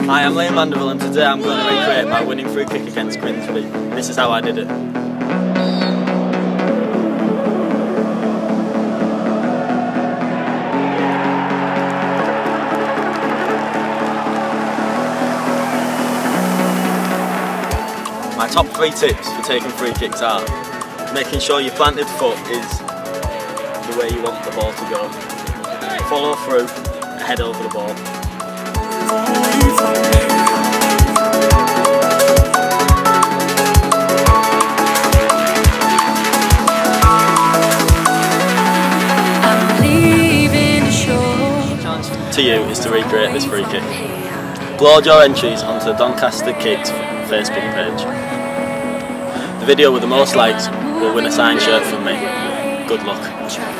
Hi, I'm Mandeville and today I'm going to recreate my winning free kick against Grimsby. This is how I did it. My top 3 tips for taking free kicks are making sure your planted foot is the way you want the ball to go. Follow through, head over the ball. To you is to recreate this free kick. Upload your entries onto the Doncaster Kicks Facebook page. The video with the most likes will win a signed shirt from me. Good luck.